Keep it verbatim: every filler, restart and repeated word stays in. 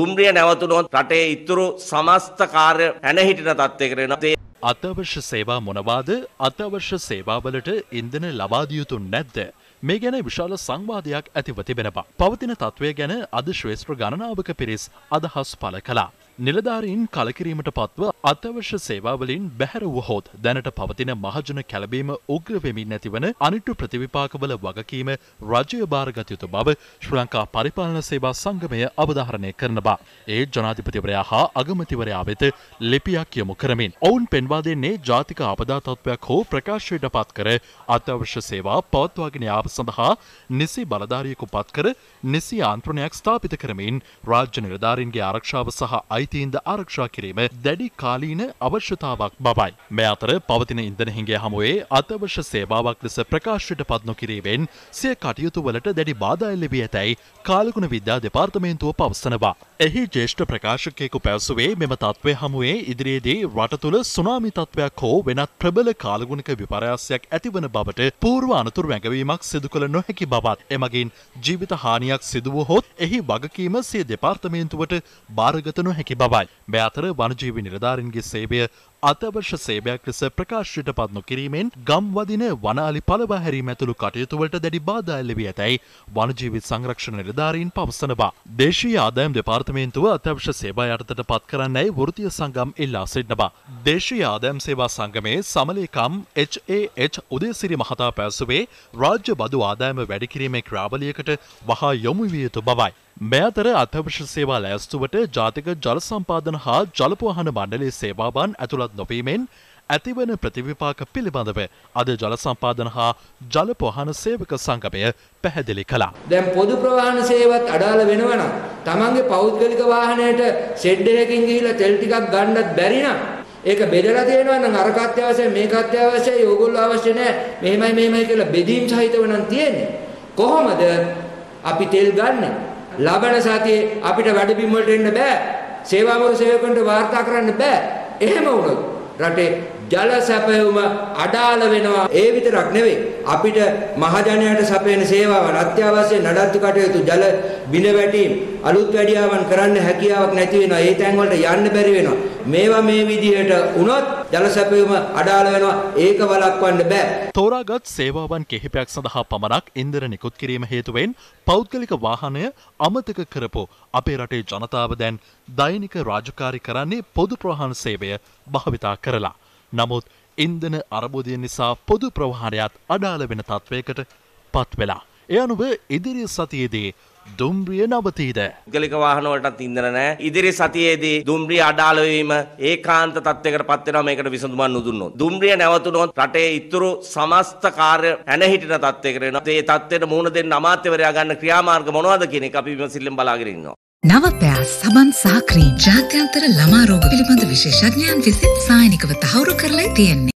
දුම්රිය නැවතුනොත් රටේ ඉතුරු සමස්ත කාර්ය ඇනහිටින තත්ත්වයකට එනවා. අත්‍යවශ්‍ය සේවා මොනවාද? අත්‍යවශ්‍ය සේවාවලට ඉන්ධන ලබා දිය යුතු නැද්ද? මේ ගැන විශාල සංවාදයක් ඇතිව තිබෙනවා. පවතින තත්ත්වය ගැන අද ශ්‍රේෂ්ඨ ගණනාවක පිරිස් අදහස් පළ කළා. නිලධාරීන් කලකිරීමට පත්ව අත්‍යවශ්‍ය සේවාවලින් බැහැර වුවහොත් දැනට පවතින මහජන කැළඹීම උග්‍ර වෙමින් නැතිවන අනිට්ටු ප්‍රතිවිපාකවල වගකීම රජය බාරගත යුතු බව ශ්‍රී ලංකා පරිපාලන සේවා සංගමය අවධාරණය කරනවා. ඒ ජනාධිපතිවරයා හා අගමැතිවරයා වෙත ලිපියක් යොමු කරමින් ඔවුන් පෙන්වා දෙන්නේ ජාතික ආපදා තත්ත්වයක් හෝ ප්‍රකාශයට පත් කර අත්‍යවශ්‍ය සේවා පවත්වාගෙන යාම සඳහා නිසි බලධාරියෙකු පත් කර නිසි ආන්ත්‍රණයක් ස්ථාපිත කරමින් රාජ්‍ය නිලධාරීන්ගේ ආරක්ෂාව සහ අයිතීන්ද ආරක්ෂා කිරීම දැඩි කාලීන අවශ්‍යතාවක් බවයි. මේ අතර පවතින ඉන්ධන හිඟය හමුවේ අත්‍යවශ්‍ය සේවාවක් ලෙස ප්‍රකාශයට පත් නොකිරීමෙන් සිය කටයුතු වලට දැඩි බාධා එල්ල වී ඇතැයි කාලගුණ විද්‍යා දෙපාර්තමේන්තුව පවසනවා. එහි ජ්‍යෙෂ්ඨ ප්‍රකාශකයෙකු පැවසුවේ මෙම තත්ත්වය හමුවේ ඉදිරියේදී රට තුළ සුනාමි තත්ත්වයක් හෝ වෙනත් ප්‍රබල කාලගුණික විපර්යාසයක් ඇතිවන බවට පූර්ව අනතුරු වැඟවීමක් සිදු කළ නොහැකි බවත් එමගින් ජීවිත හානියක් සිදු වුවහොත් එහි වගකීම සිය දෙපාර්තමේන්තුවට බාරගත නොහැකි බවයි. මේ අතර වනජීවි නිලධාරීන්ගේ සේවය අත්‍යවශ්‍ය සේවයක් ලෙස ප්‍රකාශයට පත් නොකිරීමෙන් ගම් වදින වනාලි පළවා හැරීම ඇතුළු කටයුතු වලට දැඩි බාධා එල්ල වී ඇතැයි වනජීවි සංරක්ෂණ නිලධාරීන් පවසනවා. දේශීය ආදායම් දෙපාර්තමේන්තුව අත්‍යවශ්‍ය සේවා යටතට පත් කරන්නයි වෘත්තීය සංගම් ඉල්ලා සිටිනවා. දේශීය ආදායම් සේවා සංගමේ සමලේකම් එච් ඒ එච් උදේසිරි මහතා පැවසුවේ රාජ්‍ය බදු ආදායම වැඩි කිරීමේ ක්‍රියාවලියකට වහා යොමු විය යුතු බවයි. මේ අතර අත්‍යවශ්‍ය සේවා ලෑස්තුවට ජාතික ජල සම්පාදන හා ජලපවාහන මණ්ඩලයේ සේවාවන් ඇතුළත් නොවීමෙන් ඇතිවන ප්‍රතිවිපාක පිළිබඳව අද ජල සම්පාදන හා ජලපවාහන සේවක සංගමය පැහැදිලි කළා. දැන් පොදු ප්‍රවාහන සේවත් අඩාල වෙනවනම් තමන්ගේ පෞද්ගලික වාහනයට ෂෙඩ් එකකින් ගිහිල්ලා තෙල් ටිකක් ගන්නත් බැරි නම් ඒක බෙදලා තියෙනවා නම් අරක අත්‍යවශ්‍යයි මේක අත්‍යවශ්‍යයි ඕගොල්ලෝ අවශ්‍ය නැහැ මෙහෙමයි මෙහෙමයි කියලා බෙදීම් සහිතව නම් තියෙන්නේ. කොහොමද අපි තෙල් ගන්නෙ? ලබන සතියේ අපිට වැඩබිම් වලට එන්න බෑ. සේවාවල සේවකයන්ට වාර්තා කරන්න බෑ. එහෙම වුණොත් රටේ ජල සැපයුම අඩාල වෙනවා. ඒ විතරක් නෙවෙයි අපිට මහජනයාට සැපයන සේවාවන් අත්‍යවශ්‍ය නඩත්තු කටයුතු ජල බිඳ වැටීම් අලුත් වැඩියාවන් කරන්න හැකියාවක් නැති වෙනවා. ඒ තැන් වලට යන්න බැරි වෙනවා. මේවා මේ විදිහට වුණොත් ජල සැපයුම අඩාල වෙනවා. ඒක වළක්වන්න බෑ. තෝරාගත් සේවාවන් කිහිපයක් සඳහා පමණක් ඉන්ධන නිකුත් කිරීම හේතුවෙන් පෞද්ගලික වාහනය අමතක කරපු අපේ රටේ ජනතාව දැන් දෛනික රාජකාරී කරන්නේ පොදු ප්‍රවාහන සේවය භාවිතා කරලා. නමුත් ඉන්ධන අරබුදය නිසා පොදු ප්‍රවාහනයත් අඩාල වෙන තත්වයකට පත් වෙලා. ඒ අනුව ඉදිරි සතියේදී දුම්රිය නවතීද? පුද්ගලික වාහන වලටත් ඉන්ධන නැහැ. ඉදිරි සතියේදී දුම්රිය අඩාල වීම ඒකාන්ත තත්ත්වයකට පත් වෙනවා. මේකට විසඳුමක් නොදුන්නොත් දුම්රිය නැවතුනොත් රටේ ඉතුරු සමස්ත කාර්ය ඇනහිටින තත්ත්වයකට එනවා. මේ තත්ත්වයට මුහුණ දෙන්න අමාත්‍යවරයා ගන්න ක්‍රියාමාර්ග මොනවද කියන එක අපි විමසිල්ලෙන් බලාගෙන ඉන්නවා. නව පෑස් සබන් සහ ක්‍රීම් ජාත්‍යන්තර ළමා රෝග පිළිබඳ විශේෂඥයන් විසින් සායනිකව තහවුරු කරලා තියෙන්නේ.